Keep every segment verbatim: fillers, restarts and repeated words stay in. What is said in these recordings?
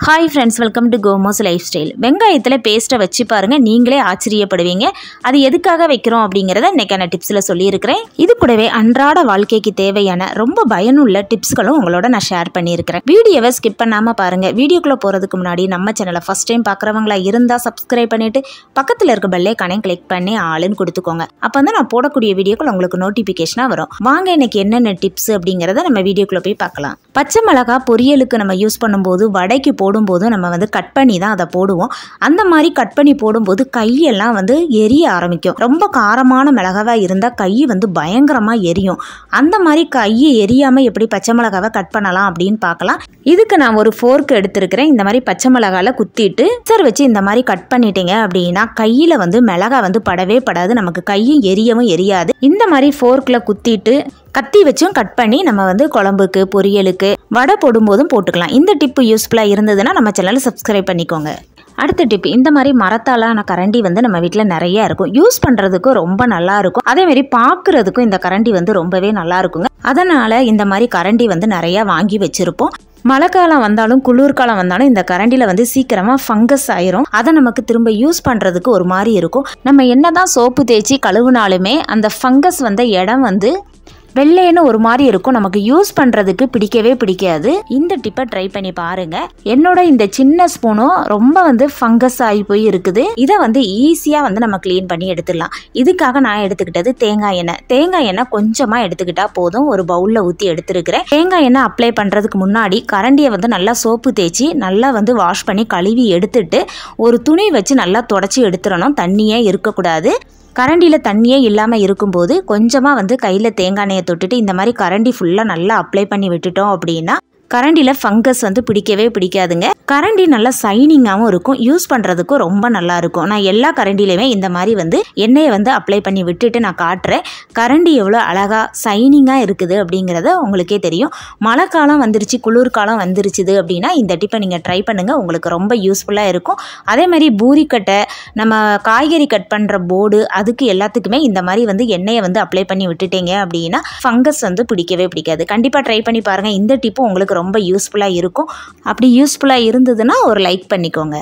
Hi friends, welcome to Gomos Lifestyle. வெங்காயத்துல பேஸ்ட்டை வச்சு பாருங்க, நீங்களே ஆச்சரியப்படுவீங்க. அது எதுக்காக வைக்கிறோம் அப்படிங்கறத இன்னைக்கான டிப்ஸ்ல சொல்லியிருக்கிறேன். இது கூடவே அன்றாட வாழ்க்கைக்கு தேவையான ரொம்ப பயனுள்ள டிப்ஸ்களும் உங்களோட நான் ஷேர் பண்ணியிருக்கிறேன். வீடியோவை ஸ்கிப் பண்ணாம பாருங்க. வீடியோக்குள்ள போறதுக்கு முன்னாடி நம்ம சேனலை ஃபர்ஸ்ட் டைம் பார்க்குறவங்களா இருந்தா சப்ஸ்கிரைப் பண்ணிட்டு பக்கத்துல இருக்க பெல் ஐகானை கிளிக் பண்ணி ஆளுன்னு கொடுத்துக்கோங்க. அப்போ தான் நான் போடக்கூடிய வீடியோக்குள்ள உங்களுக்கு நோட்டிஃபிகேஷனாக வரும். வாங்க இன்னைக்கு என்னென்ன டிப்ஸ் அப்படிங்கிறத நம்ம வீடியோக்குள்ள போய் பார்க்கலாம். பச்சை மிளகா பொரியலுக்கு நம்ம யூஸ் பண்ணும்போது வடைக்கு போடும்போது நம்ம வந்து கட் பண்ணி தான் அதை போடுவோம். அந்த மாதிரி கட் பண்ணி போடும்போது கையெல்லாம் வந்து எரிய ஆரம்பிக்கும். ரொம்ப காரமான மிளகாவாக இருந்தால் கை வந்து பயங்கரமாக எரியும். அந்த மாதிரி கையை எரியாமல் எப்படி பச்சை மிளகாவை கட் பண்ணலாம் அப்படின்னு பார்க்கலாம். இதுக்கு நான் ஒரு ஃபோர்க் எடுத்துருக்கிறேன். இந்த மாதிரி பச்சை மிளகால குத்திட்டு சார் வச்சு இந்த மாதிரி கட் பண்ணிட்டீங்க அப்படின்னா கையில் வந்து மிளகா வந்து படவே படாது, நமக்கு கையும் எரியவும் எரியாது. இந்த மாதிரி ஃபோர்க்கில் குத்திட்டு கத்தி வச்சும் கட் பண்ணி நம்ம வந்து குழம்புக்கு பொரியலுக்கு வடை போடும்போதும் போட்டுக்கலாம். இந்த டிப்பு யூஸ்ஃபுல்லாக இருந்ததுன்னா நம்ம சேனலை சப்ஸ்கிரைப் பண்ணிக்கோங்க. அடுத்த டிப், இந்த மாதிரி மரத்தாலான கரண்டி வந்து நம்ம வீட்டில் நிறைய இருக்கும். யூஸ் பண்ணுறதுக்கும் ரொம்ப நல்லா இருக்கும். அதேமாரி பார்க்குறதுக்கும் இந்த கரண்டி வந்து ரொம்பவே நல்லா இருக்குங்க. அதனால் இந்த மாதிரி கரண்டி வந்து நிறையா வாங்கி வச்சுருப்போம். மழை காலம் வந்தாலும் குளிர்காலம் வந்தாலும் இந்த கரண்டியில் வந்து சீக்கிரமாக ஃபங்கஸ் ஆயிரும். அதை நமக்கு திரும்ப யூஸ் பண்ணுறதுக்கு ஒரு மாதிரி இருக்கும். நம்ம என்னதான் சோப்பு தேய்ச்சி கழுவுனாலுமே அந்த ஃபங்கஸ் வந்த இடம் வந்து வெள்ளைன்னு ஒரு மாதிரி இருக்கும். நமக்கு யூஸ் பண்ணுறதுக்கு பிடிக்கவே பிடிக்காது. இந்த டிப்பை ட்ரை பண்ணி பாருங்க. என்னோட இந்த சின்ன ஸ்பூனும் ரொம்ப வந்து ஃபங்கஸ் ஆகி போய் இருக்குது. இதை வந்து ஈஸியாக வந்து நம்ம க்ளீன் பண்ணி எடுத்துடலாம். இதுக்காக நான் எடுத்துக்கிட்டது தேங்காய் எண்ணெய். தேங்காய் எண்ணெய் கொஞ்சமாக எடுத்துக்கிட்டா போதும். ஒரு பவுலில் ஊற்றி எடுத்துருக்கிறேன். தேங்காய் எண்ணெய் அப்ளை பண்ணுறதுக்கு முன்னாடி கரண்டியை வந்து நல்லா சோப்பு தேய்ச்சி நல்லா வந்து வாஷ் பண்ணி கழுவி எடுத்துட்டு ஒரு துணி வச்சு நல்லா தொடச்சி எடுத்துடணும். தண்ணியே இருக்கக்கூடாது. கரண்டியில் தண்ணியே இல்லாமல் இருக்கும்போது கொஞ்சமாக வந்து கையில் தேங்காய் எண்ணெயை தொட்டுட்டு இந்த மாதிரி கரண்டி ஃபுல்லாக நல்லா அப்ளை பண்ணி விட்டுட்டோம் அப்படின்னா கரண்டியில் ஃபங்கஸ் வந்து பிடிக்கவே பிடிக்காதுங்க. கரண்டி நல்லா சைனிங்காகவும் இருக்கும். யூஸ் பண்ணுறதுக்கும் ரொம்ப நல்லா இருக்கும். நான் எல்லா கரண்டிலையுமே இந்த மாதிரி வந்து எண்ணெயை வந்து அப்ளை பண்ணி விட்டுட்டு நான் காட்டுறேன். கரண்டி எவ்வளோ அழகாக சைனிங்காக இருக்குது அப்படிங்கிறத உங்களுக்கே தெரியும். மழை காலம் வந்துருச்சு, குளிர்காலம் வந்துருச்சுது அப்படின்னா இந்த டிப்பை நீங்கள் ட்ரை பண்ணுங்கள். உங்களுக்கு ரொம்ப யூஸ்ஃபுல்லாக இருக்கும். அதே மாதிரி பூரிக்கட்டை, நம்ம காய்கறி கட் பண்ணுற போர்டு, அதுக்கு எல்லாத்துக்குமே இந்த மாதிரி வந்து எண்ணெயை வந்து அப்ளை பண்ணி விட்டுட்டீங்க அப்படின்னா ஃபங்கஸ் வந்து பிடிக்கவே பிடிக்காது. கண்டிப்பாக ட்ரை பண்ணி பாருங்கள். இந்த டிப்பு உங்களுக்கு ரொம்ப யூஸ்ஃபுல்லாக இருக்கும். அப்படி யூஸ்ஃபுல்லாக இருந்ததுன்னா ஒரு லைக் பண்ணிக்கோங்க.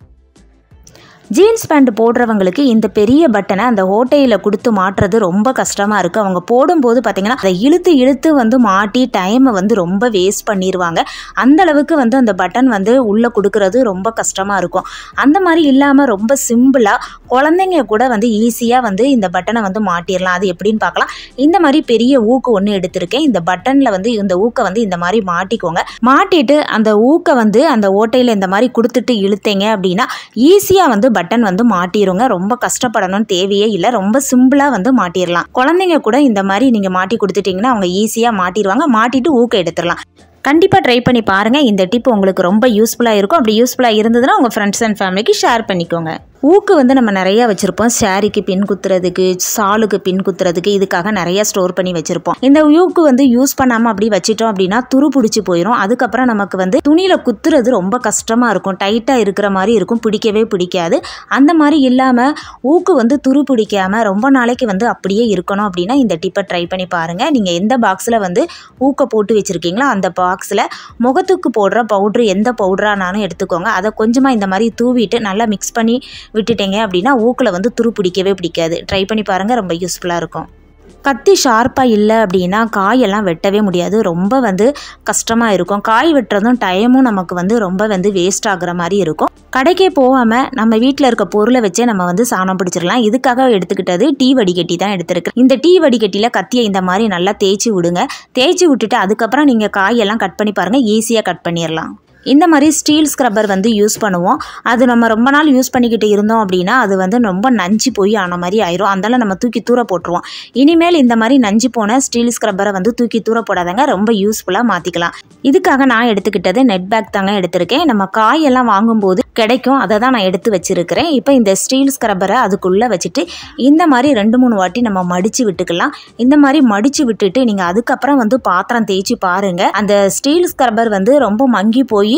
ஜீன்ஸ் பேண்ட் போடுறவங்களுக்கு இந்த பெரிய பட்டனை அந்த ஓட்டையில் கொடுத்து மாட்டுறது ரொம்ப கஷ்டமாக இருக்குது. அவங்க போடும்போது பார்த்திங்கன்னா அதை இழுத்து இழுத்து வந்து மாட்டி டைமை வந்து ரொம்ப வேஸ்ட் பண்ணிடுவாங்க. அந்தளவுக்கு வந்து அந்த பட்டன் வந்து உள்ளே கொடுக்கறது ரொம்ப கஷ்டமாக இருக்கும். அந்த மாதிரி இல்லாமல் ரொம்ப சிம்பிளாக குழந்தைங்க கூட வந்து ஈஸியாக வந்து இந்த பட்டனை வந்து மாட்டிடலாம். அது எப்படின்னு பார்க்கலாம். இந்த மாதிரி பெரிய ஊக்கு ஒன்று எடுத்திருக்கேன். இந்த பட்டனில் வந்து இந்த ஊக்கை வந்து இந்த மாதிரி மாட்டிக்கோங்க. மாட்டிட்டு அந்த ஊக்கை வந்து அந்த ஓட்டையில் இந்த மாதிரி கொடுத்துட்டு இழுத்தீங்க அப்படின்னா ஈஸியாக வந்து பட்டன் வந்து மாட்டிருங்க. ரொம்ப கஷ்டப்படணும்னு தேவையே இல்லை. ரொம்ப சிம்பிளா வந்து மாட்டிடலாம். குழந்தைங்க கூட இந்த மாதிரி நீங்க மாட்டி கொடுத்துட்டீங்கன்னா அவங்க ஈஸியா மாட்டிடுவாங்க. மாட்டிட்டு ஊக்க எடுத்துடலாம். கண்டிப்பாக ட்ரை பண்ணி பாருங்கள். இந்த டிப் உங்களுக்கு ரொம்ப யூஸ்ஃபுல்லாக இருக்கும். அப்படி யூஸ்ஃபுல்லாக இருந்ததுன்னா உங்கள் ஃப்ரெண்ட்ஸ் அண்ட் ஃபேமிலிக்கு ஷேர் பண்ணிக்கோங்க. ஊக்கு வந்து நம்ம நிறையா வச்சுருப்போம். சாரிக்கு பின் குத்துறதுக்கு, சாலுக்கு பின் குத்துறதுக்கு, இதுக்காக நிறையா ஸ்டோர் பண்ணி வச்சுருப்போம். இந்த ஊக்கு வந்து யூஸ் பண்ணாமல் அப்படி வச்சிட்டோம் அப்படின்னா துரு பிடிச்சி போயிடும். அதுக்கப்புறம் நமக்கு வந்து துணியில் குத்துறது ரொம்ப கஷ்டமாக இருக்கும். டைட்டாக இருக்கிற மாதிரி இருக்கும். பிடிக்கவே பிடிக்காது. அந்த மாதிரி இல்லாமல் ஊக்கு வந்து துரு பிடிக்காமல் ரொம்ப நாளைக்கு வந்து அப்படியே இருக்கணும் அப்படின்னா இந்த டிப்பை ட்ரை பண்ணி பாருங்கள். நீங்கள் எந்த பாக்ஸில் வந்து ஊக்கை போட்டு வச்சுருக்கீங்களோ அந்த பாக்ஸில் முகத்துக்கு போடுற பவுட்ரு எந்த பவுட்ரானாலும் எடுத்துக்கோங்க. அதை கொஞ்சமாக இந்த மாதிரி தூவிட்டு நல்லா மிக்ஸ் பண்ணி விட்டுட்டீங்க அப்படின்னா ஊக்கில் வந்து துரு பிடிக்கவே பிடிக்காது. ட்ரை பண்ணி பாருங்கள். ரொம்ப யூஸ்ஃபுல்லாக இருக்கும். கத்தி ஷார்ப்பாக இல்லை அப்படின்னா காயெல்லாம் வெட்டவே முடியாது. ரொம்ப வந்து கஷ்டமாக இருக்கும். காய் வெட்டுறதும் டைமும் நமக்கு வந்து ரொம்ப வந்து வேஸ்ட் ஆகுற மாதிரி இருக்கும். கடைக்கே போகாமல் நம்ம வீட்டில் இருக்க பொருளை வச்சே நம்ம வந்து சாணம் பிடிச்சிடலாம். இதுக்காக எடுத்துக்கிட்டது டீ வடிகட்டி தான் எடுத்துருக்கு. இந்த டீ வடிகட்டியில் கத்தியை இந்த மாதிரி நல்லா தேய்ச்சி விடுங்க. தேய்ச்சி விட்டுட்டு அதுக்கப்புறம் நீங்கள் காயெல்லாம் கட் பண்ணி பாருங்கள். ஈஸியாக கட் பண்ணிடலாம். இந்த மாதிரி ஸ்டீல் ஸ்க்ரப்பர் வந்து யூஸ் பண்ணுவோம். அது நம்ம ரொம்ப நாள் யூஸ் பண்ணிக்கிட்டு இருந்தோம் அப்படின்னா அது வந்து ரொம்ப நஞ்சு போய் ஆன மாதிரி ஆயிரும். அதனால நம்ம தூக்கி தூர போட்டுருவோம். இனிமேல் இந்த மாதிரி நஞ்சு போன ஸ்டீல் ஸ்க்ரப்பரை வந்து தூக்கி தூர போடாதங்க. ரொம்ப யூஸ்ஃபுல்லாக மாற்றிக்கலாம். இதுக்காக நான் எடுத்துக்கிட்டது நெட் பேக் தாங்க எடுத்திருக்கேன். நம்ம காயெல்லாம் வாங்கும்போது கிடைக்கும். அதை தான் நான் எடுத்து வச்சிருக்கிறேன். இப்போ இந்த ஸ்டீல் ஸ்க்ரப்பரை அதுக்குள்ளே வச்சுட்டு இந்த மாதிரி ரெண்டு மூணு வாட்டி நம்ம மடித்து விட்டுக்கலாம். இந்த மாதிரி மடித்து விட்டுட்டு நீங்கள் அதுக்கப்புறம் வந்து பாத்திரம் தேய்ச்சி பாருங்கள். அந்த ஸ்டீல் ஸ்க்ரப்பர் வந்து ரொம்ப மங்கி போய்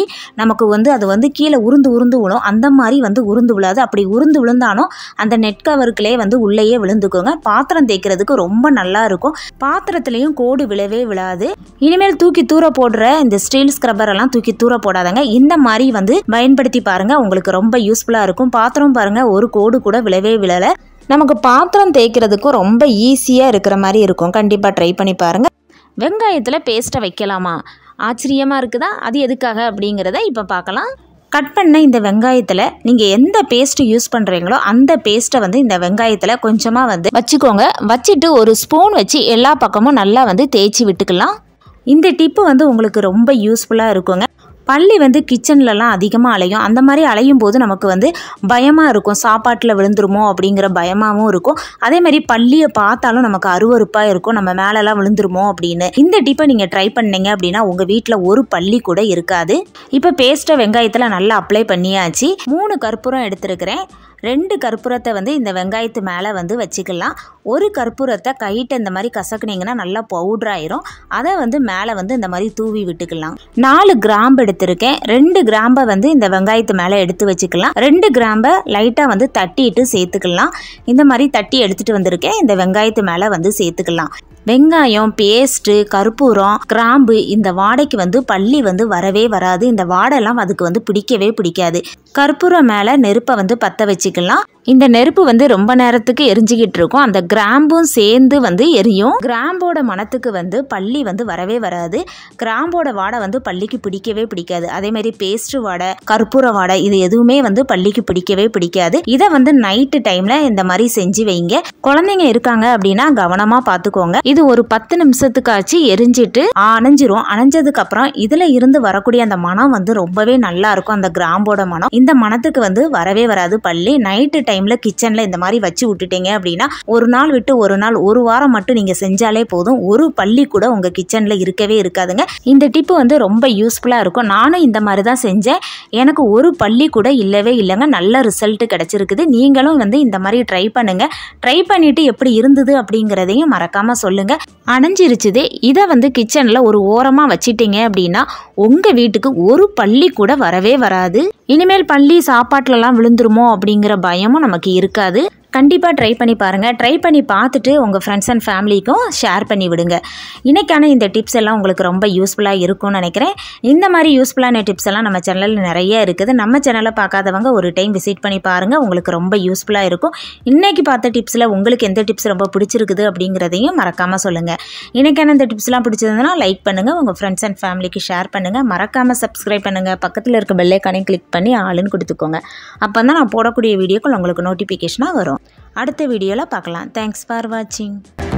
நமக்கு வந்து அது வந்து கீழே உருந்து உருந்து விழும். அந்த மாதிரி வந்து உருந்து விழாது. அப்படி உருந்து விழுந்தாலும் அந்த நெட் கவருக்குள்ளே வந்து உள்ளேயே விழுந்துக்கோங்க. பாத்திரம் தேய்க்கிறதுக்கு ரொம்ப நல்லா இருக்கும். பாத்திரத்துலேயும் கோடு விழவே விழாது. இனிமேல் தூக்கி தூர போடுற இந்த ஸ்டீல் ஸ்க்ரப்பர் எல்லாம் தூக்கி தூர போடாதங்க. இந்த மாதிரி வந்து பயன்படுத்தி பாருங்க, உங்களுக்கு ரொம்ப யூஸ்ஃபுல்லாக இருக்கும். பாத்திரம் பாருங்க, ஒரு கோடு கூட விழவே விழலை. நமக்கு பாத்திரம் தேய்க்கிறதுக்கும் ரொம்ப ஈஸியாக இருக்கிற மாதிரி இருக்கும். கண்டிப்பாக ட்ரை பண்ணி பாருங்கள். வெங்காயத்தில் பேஸ்ட்டை வைக்கலாமா? ஆச்சரியமாக இருக்குதா? அது எதுக்காக அப்படிங்கிறத இப்போ பார்க்கலாம். கட் பண்ண இந்த வெங்காயத்தில் நீங்கள் எந்த பேஸ்ட்டு யூஸ் பண்ணுறீங்களோ அந்த பேஸ்ட்டை வந்து இந்த வெங்காயத்தில் கொஞ்சமாக வந்து வச்சுக்கோங்க. வச்சுட்டு ஒரு ஸ்பூன் வச்சு எல்லா பக்கமும் நல்லா வந்து தேய்ச்சி விட்டுக்கலாம். இந்த டிப்பு வந்து உங்களுக்கு ரொம்ப யூஸ்ஃபுல்லாக இருக்குங்க. பள்ளி வந்து கிச்சன்லலாம் அதிகமாக அலையும். அந்த மாதிரி அலையும் போது நமக்கு வந்து பயமாக இருக்கும், சாப்பாட்டில் விழுந்துருமோ அப்படிங்கிற பயமாகவும் இருக்கும். அதே மாதிரி பள்ளியை பார்த்தாலும் நமக்கு அருவருப்பாக இருக்கும், நம்ம மேலெல்லாம் விழுந்துருமோ அப்படின்னு. இந்த டிப்பை நீங்கள் ட்ரை பண்ணீங்க அப்படின்னா உங்கள் வீட்டில் ஒரு பள்ளி கூட இருக்காது. இப்போ பேஸ்ட்டை வெங்காயத்தில் நல்லா அப்ளை பண்ணியாச்சு. மூணு கற்பூரம் எடுத்துருக்கிறேன். ரெண்டு கற்பூரத்தை வந்து இந்த வெங்காயத்து மேலே வந்து வச்சுக்கலாம். ஒரு கற்பூரத்தை கையிட்ட இந்த மாதிரி கசக்குனிங்கன்னா நல்லா பவுட்ராயிரும். அதை வந்து மேலே வந்து இந்த மாதிரி தூவி விட்டுக்கலாம். நாலு கிராம்பு எடுத்திருக்கேன். ரெண்டு கிராம்பை வந்து இந்த வெங்காயத்து மேலே எடுத்து வச்சுக்கலாம். ரெண்டு கிராம்பை லைட்டாக வந்து தட்டிட்டு சேர்த்துக்கலாம். இந்த மாதிரி தட்டி எடுத்துகிட்டு வந்திருக்கேன். இந்த வெங்காயத்து மேலே வந்து சேர்த்துக்கலாம். வெங்காயம், பேஸ்ட்டு, கற்பூரம், கிராம்பு இந்த வாடைக்கு வந்து பள்ளி வந்து வரவே வராது. இந்த வாடைலாம் அதுக்கு வந்து பிடிக்கவே பிடிக்காது. கற்பூரம் மேலே நெருப்பை வந்து பற்ற வச்சுக்கலாம். இந்த நெருப்பு வந்து ரொம்ப நேரத்துக்கு எரிஞ்சிக்கிட்டு இருக்கும். அந்த கிராம்பும் சேர்ந்து வந்து எரியும். கிராம்போட மணத்துக்கு வந்து பள்ளி வந்து வரவே வராது. கிராம்போட வாடை வந்து பள்ளிக்கு பிடிக்கவே பிடிக்காது. அதேமாதிரி பேஸ்ட்டு வாடை, கற்பூர வாடை இது எதுவுமே வந்து பள்ளிக்கு பிடிக்கவே பிடிக்காது. இதை வந்து நைட்டு டைமில் இந்த மாதிரி செஞ்சு வைங்க. குழந்தைங்க இருக்காங்க அப்படின்னா கவனமாக பார்த்துக்கோங்க. இது ஒரு பத்து நிமிஷத்துக்காச்சு எரிஞ்சிட்டு அணைஞ்சிரும். அணைஞ்சதுக்கு அப்புறம் இதில் இருந்து வரக்கூடிய அந்த மனம் வந்து ரொம்பவே நல்லா இருக்கும். அந்த கிராம்போட மனம் இந்த மனத்துக்கு வந்து வரவே வராது பள்ளி. நைட்டு டைம்ல கிச்சன்ல இந்த மாதிரி வச்சு விட்டுட்டீங்க அப்படின்னா ஒரு நாள் விட்டு ஒரு நாள், ஒரு வாரம் மட்டும் நீங்க செஞ்சாலே போதும், ஒரு பள்ளி கூட உங்க கிச்சன்ல இருக்கவே இருக்காதுங்க. இந்த டிப்பு வந்து ரொம்ப யூஸ்ஃபுல்லா இருக்கும். நானும் இந்த மாதிரி தான் செஞ்சேன். எனக்கு ஒரு பள்ளி கூட இல்லவே இல்லைங்க. நல்ல ரிசல்ட் கிடைச்சிருக்குது. நீங்களும் வந்து இந்த மாதிரி ட்ரை பண்ணுங்க. ட்ரை பண்ணிட்டு எப்படி இருந்தது அப்படிங்கிறதையும் மறக்காம சொல்லுங்க. அணைஞ்சிருச்சுது. இதை வந்து கிச்சன்ல ஒரு ஓரமா வச்சிட்டீங்க அப்படின்னா உங்க வீட்டுக்கு ஒரு பள்ளி கூட வரவே வராது. இனிமேல் பள்ளி சாப்பாட்டுலலாம் விழுந்துருமோ அப்படிங்கிற பயமும் நமக்கு இருக்காது. கண்டிப்பாக ட்ரை பண்ணி பாருங்கள். ட்ரை பண்ணி பார்த்துட்டு உங்கள் ஃப்ரெண்ட்ஸ் அண்ட் ஃபேமிலிக்கும் ஷேர் பண்ணி விடுங்க. இன்றைக்கான இந்த டிப்ஸ் எல்லாம் உங்களுக்கு ரொம்ப யூஸ்ஃபுல்லாக இருக்கும்னு நினைக்கிறேன். இந்த மாதிரி யூஸ்ஃபுல்லான டிப்ஸ் எல்லாம் நம்ம சேனலில் நிறைய இருக்குது. நம்ம சேனலை பார்க்காதவங்க ஒரு டைம் விசிட் பண்ணி பாருங்கள். உங்களுக்கு ரொம்ப யூஸ்ஃபுல்லாக இருக்கும். இன்றைக்கி பார்த்த டிப்ஸில் உங்களுக்கு எந்த டிப்ஸ் ரொம்ப பிடிச்சிருக்குது அப்படிங்கிறதையும் மறக்காமல் சொல்லுங்கள். இன்றைக்கான இந்த டிப்ஸ்லாம் பிடிச்சிருந்ததுன்னா லைக் பண்ணுங்கள், உங்கள் ஃப்ரெண்ட்ஸ் அண்ட் ஃபேமிலிக்கு ஷேர் பண்ணுங்கள். மறக்காமல் சப்ஸ்கிரைப் பண்ணுங்கள். பக்கத்தில் இருக்க பெல் ஐகானையும் கிளிக் பண்ணி ஆளுன்னு கொடுத்துக்கோங்க. அப்போ தான் நான் போடக்கூடிய வீடியோக்கள் உங்களுக்கு நோட்டிஃபிகேஷனாக வரும். அடுத்த வீடியோவில் பார்க்கலாம். தேங்க்ஸ் ஃபார் வாட்சிங்.